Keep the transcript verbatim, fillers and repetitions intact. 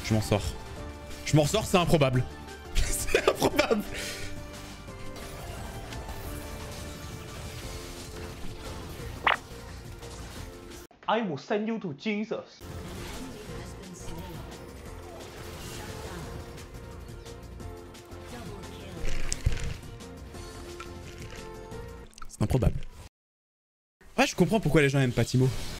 Je m'en sors. Je m'en sors, c'est improbable. C'est improbable. I will send you to Jesus. C'est improbable. Ouais, je comprends pourquoi les gens aiment pas Timo.